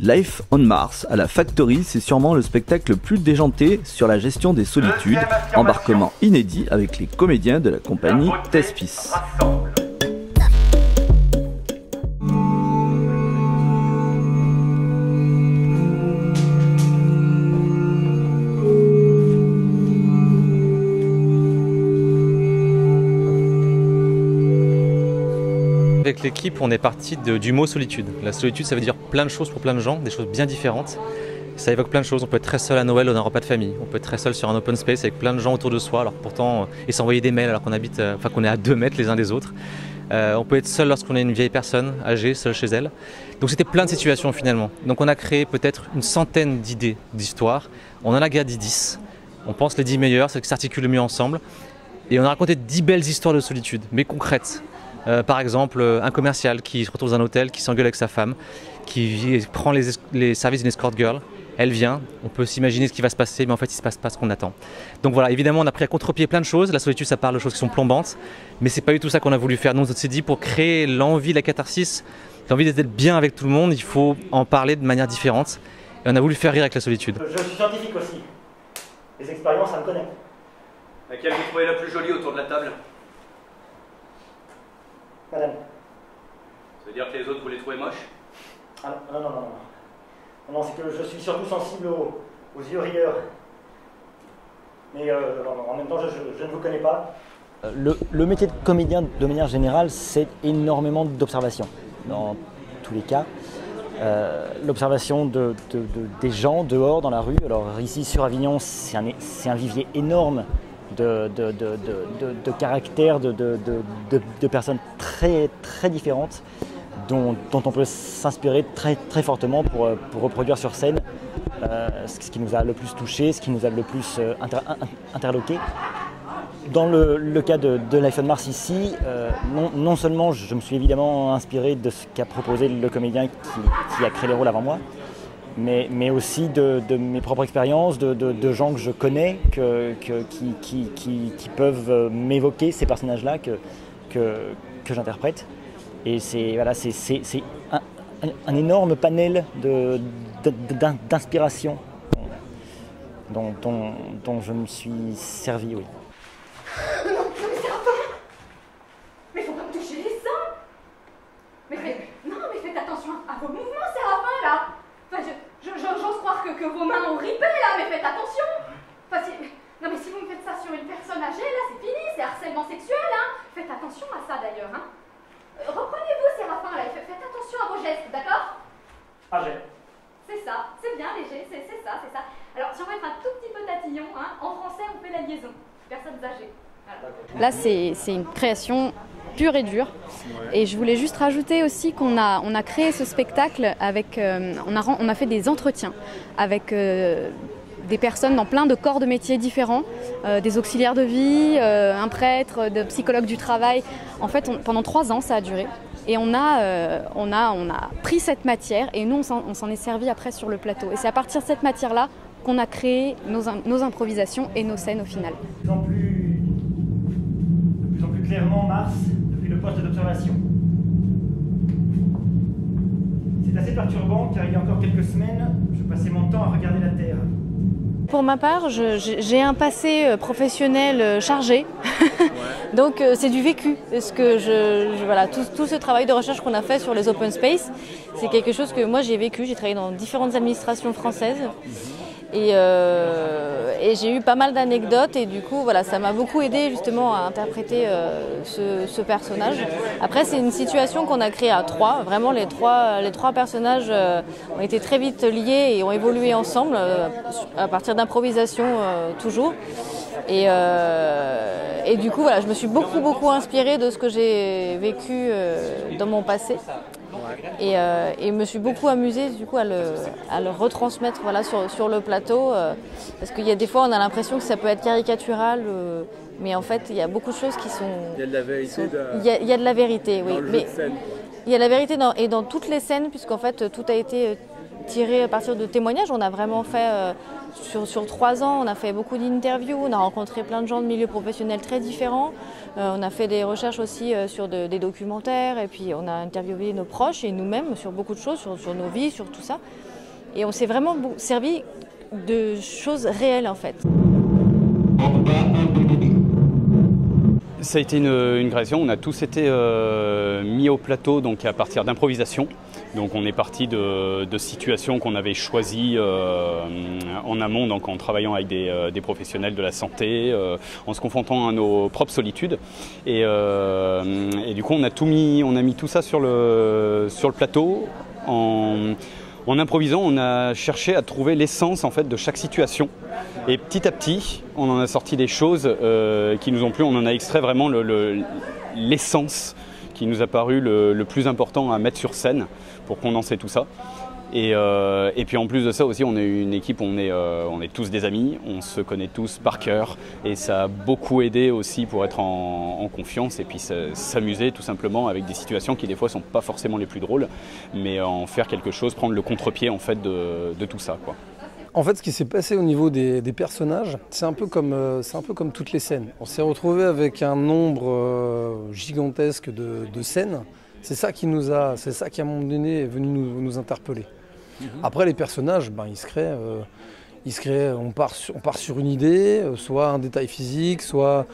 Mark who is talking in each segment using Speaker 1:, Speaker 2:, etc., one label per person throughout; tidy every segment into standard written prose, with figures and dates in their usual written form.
Speaker 1: Life on Mars à la Factory, c'est sûrement le spectacle le plus déjanté sur la gestion des solitudes, embarquement inédit avec les comédiens de la compagnie Thespis.
Speaker 2: Avec l'équipe, on est parti du mot solitude. La solitude, ça veut dire plein de choses pour plein de gens, des choses bien différentes. Ça évoque plein de choses. On peut être très seul à Noël ou dans un repas de famille. On peut être très seul sur un open space avec plein de gens autour de soi, alors pourtant, et s'envoyer des mails alors qu'on habite, qu'on est à 2 mètres les uns des autres. On peut être seul lorsqu'on est une vieille personne âgée, seule chez elle. Donc c'était plein de situations finalement. Donc on a créé peut-être une centaine d'idées, d'histoires. On en a gardé 10. On pense les 10 meilleures, celles qui s'articulent le mieux ensemble. Et on a raconté 10 belles histoires de solitude, mais concrètes. Par exemple, un commercial qui se retrouve dans un hôtel, qui s'engueule avec sa femme, qui prend les services d'une escort girl. Elle vient, on peut s'imaginer ce qui va se passer, mais en fait, il ne se passe pas ce qu'on attend. Donc voilà, évidemment, on a pris à contre-pied plein de choses. La solitude, ça parle de choses qui sont plombantes, mais c'est pas du tout ça qu'on a voulu faire. Nous, on s'est dit, pour créer l'envie, la catharsis, l'envie d'être bien avec tout le monde, il faut en parler de manière différente. Et on a voulu faire rire avec la solitude.
Speaker 3: Je suis scientifique aussi. Les expériences, ça me connaît.
Speaker 4: Laquelle vous trouvez la plus jolie autour de la table?
Speaker 3: Madame.
Speaker 4: Ça veut dire que les autres, vous les trouvez moches?
Speaker 3: Ah non, non, non, non. Non, c'est que je suis surtout sensible aux yeux rieurs. Mais en même temps, je ne vous connais pas. Le métier de comédien, de manière générale, c'est énormément d'observation. Dans tous les cas. L'observation des gens dehors, dans la rue. Alors ici, sur Avignon, c'est un vivier énorme de caractères, de personnes très, très différentes dont on peut s'inspirer très, très fortement pour reproduire sur scène ce qui nous a le plus touché, ce qui nous a le plus interloqué. Dans le cas de Life on Mars ici, non seulement je me suis évidemment inspiré de ce qu'a proposé le comédien qui a créé les rôles avant moi, mais aussi de mes propres expériences, de gens que je connais, qui peuvent m'évoquer ces personnages-là que j'interprète. Et c'est un énorme panel d'inspiration dont je me suis servi, oui.
Speaker 5: Non, mais Séraphin! Mais faut pas me toucher les seins! Mais faites attention à vos mouvements, Séraphin, là! Enfin, j'ose croire que vos mains ont ripé, là, mais faites attention! Enfin, non, mais si vous me faites ça sur une personne âgée, là, c'est fini, c'est harcèlement sexuel, hein! Faites attention à ça, d'ailleurs, hein! Reprenez-vous, Séraphin, là, et faites attention à vos gestes, d'accord?
Speaker 3: Âgé.
Speaker 5: C'est ça, c'est bien léger, c'est ça. Alors, si on veut être un tout petit peu tatillon, hein, en français, on fait la liaison. Personnes âgées. Voilà. Là, c'est une création pure et dure. Et je voulais juste rajouter aussi qu'on a créé ce spectacle avec... on a fait des entretiens avec des personnes dans plein de corps de métiers différents, des auxiliaires de vie, un prêtre, des psychologues du travail. En fait, pendant 3 ans, ça a duré. Et on a pris cette matière et nous, on s'en est servi après sur le plateau. Et c'est à partir de cette matière-là qu'on a créé nos improvisations et nos scènes au final.
Speaker 3: De plus en plus clairement Mars depuis le poste d'observation. C'est assez perturbant car il y a encore quelques semaines, je passais mon temps à regarder la Terre.
Speaker 6: Pour ma part, j'ai un passé professionnel chargé, donc c'est du vécu. Parce que voilà, tout ce travail de recherche qu'on a fait sur les open space, c'est quelque chose que moi j'ai vécu. J'ai travaillé dans différentes administrations françaises et j'ai eu pas mal d'anecdotes et du coup voilà, ça m'a beaucoup aidé justement à interpréter ce personnage. Après c'est une situation qu'on a créée à 3, vraiment les trois personnages ont été très vite liés et ont évolué ensemble à partir d'improvisation toujours. Et du coup voilà, je me suis beaucoup inspirée de ce que j'ai vécu dans mon passé. Et me suis beaucoup amusée du coup à le retransmettre voilà, sur le plateau parce qu'il y a des fois on a l'impression que ça peut être caricatural mais en fait il y a beaucoup de choses qui sont...
Speaker 7: Il y a de la vérité
Speaker 6: il y a de la vérité, oui.
Speaker 7: Dans le jeu de scène.
Speaker 6: Il y a de la vérité dans toutes les scènes puisqu'en fait tout a été tiré à partir de témoignages. On a vraiment fait, sur 3 ans, on a fait beaucoup d'interviews, on a rencontré plein de gens de milieux professionnels très différents. On a fait des recherches aussi sur des documentaires et puis on a interviewé nos proches et nous-mêmes sur beaucoup de choses, sur nos vies, sur tout ça. Et on s'est vraiment servi de choses réelles en fait.
Speaker 7: Ça a été une création, on a tous été mis au plateau donc à partir d'improvisation. Donc on est parti de situations qu'on avait choisies en amont, donc en travaillant avec des professionnels de la santé, en se confrontant à nos propres solitudes. Et du coup on a mis tout ça sur le plateau. En improvisant, on a cherché à trouver l'essence en fait de chaque situation. Et petit à petit, on en a sorti des choses qui nous ont plu. On en a extrait vraiment l'essence qui nous a paru le plus important à mettre sur scène pour condenser tout ça. Et puis en plus de ça aussi, on est une équipe, on est tous des amis, on se connaît tous par cœur et ça a beaucoup aidé aussi pour être en confiance et puis s'amuser tout simplement avec des situations qui des fois sont pas forcément les plus drôles, mais en faire quelque chose, prendre le contre-pied en fait de tout ça, quoi.
Speaker 8: En fait, ce qui s'est passé au niveau des personnages, c'est un peu comme toutes les scènes. On s'est retrouvé avec un nombre gigantesque de scènes. C'est ça qui à un moment donné est venu nous interpeller. Après, les personnages, ils se créent, on part sur une idée, soit un détail physique, soit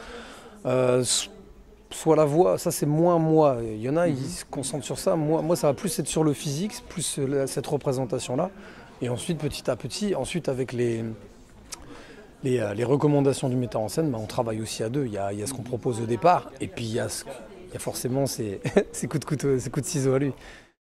Speaker 8: la voix. Ça, c'est moins moi. Il y en a, ils se concentrent sur ça. Moi, ça va plus être sur le physique, plus cette représentation-là. Et ensuite, petit à petit, avec les recommandations du metteur en scène, on travaille aussi à deux. Il y a ce qu'on propose au départ, et puis il y a forcément ces coups de ciseaux à lui.